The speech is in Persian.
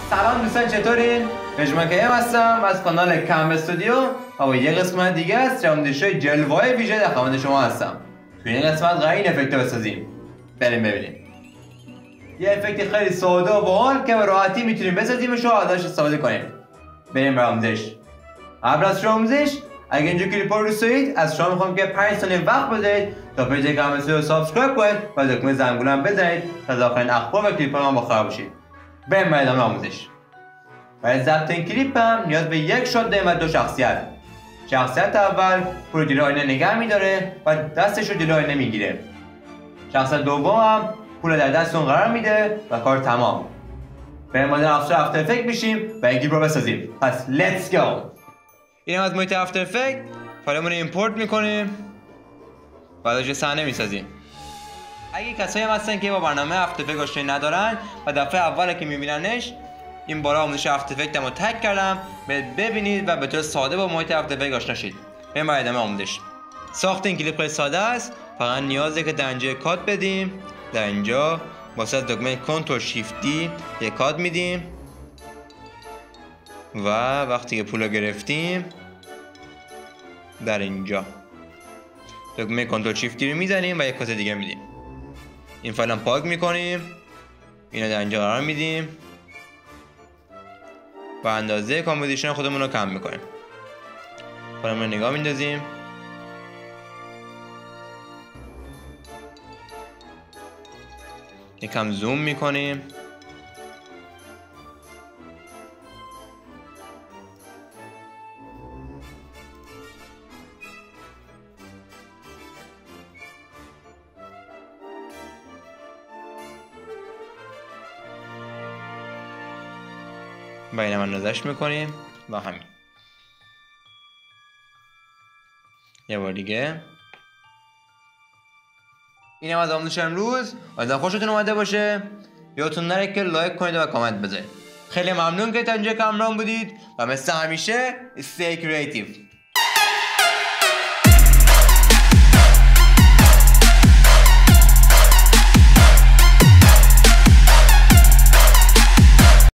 سلام دوستان، چطورین؟ نجم کیم هستم از کانال کم استودیو و با یه قسمت دیگه از چندشای جلوه‌های ویژه در خدمت شما هستم. توی این قسمت قراره این افکت رو بسازیم. بریم ببینیم. یه افکت خیلی ساده و باحال که به راحتی میتونیم بسازیمش و ازش استفاده کنیم. بریم به آموزش. قبل از شروع آموزش، اگه اینجا کلیپ رو دوست دارید از شما میخوام که 5 ثانیه وقت بذارید تا پیج کم استودیو رو سابسکرایب کنید و دکمه زنگوله هم بزنید تا از آخرین اخبار و کلیپ ها با خبر باشید. بریم به ادامه آموزش. برای ضبط این کلیپ هم نیاز به یک شات داریم و 2 شخصیت. شخصیت اول پول جلوی آینه نگه میداره و دستش رو جلوی آینه میگیره. شخصیت دوم هم پول در دستون قرار میده و کار تمام. بریم وارد افتر افکت بشیم و این کلیپ رو بسازیم. پس let's go. اینم از محیط افتر افکت. فایلمون رو ایمپورت میکنیم و ازش صحنه میسازیم. اگه کسایی هم هستن که با برنامه افتر افکت آشنایی ندارن و دفعه اوله که میبیننش، این بالا آموزش افتر افکت رو تگ کردم ببینید و به طور ساده با محیط افتر افکت آشنا شید. بریم برای ادامه آموزش. ساخت این کلیپ خیلی ساده است. فقط نیازه که در اینجا کد بدیم. در اینجا واسه دکمه کنترل شیفت دی یک کد میدیم و وقتی که پول رو گرفتیم در اینجا دکمه کنترل شیفت دی رو میزنیم و یک کد دیگه میدیم. این فایل هم پاک میکنیم، اینو در اینجا قرار میدیم و اندازه کامپوزیشن خودمون رو کم میکنیم. فایلمون رو نگاه میندازیم، یکم زوم میکنیم و اینم اندازش میکنیم و همین. یه بار دیگه. اینم از آموزش امروز. امیدوارم خوشتون اومده باشه. یادتون نره که لایک کنید و کامنت بذارید. خیلی ممنون که تا اینجا همراهم بودید و مثل همیشه stay creative.